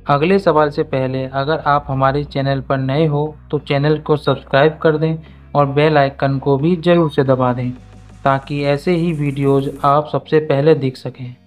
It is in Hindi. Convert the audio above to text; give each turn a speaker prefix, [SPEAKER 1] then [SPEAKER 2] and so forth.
[SPEAKER 1] अगले सवाल से पहले अगर आप हमारे चैनल पर नए हो तो चैनल को सब्सक्राइब कर दें और बेल आइकन को भी ज़रूर से दबा दें ताकि ऐसे ही वीडियोज़ आप सबसे पहले देख सकें।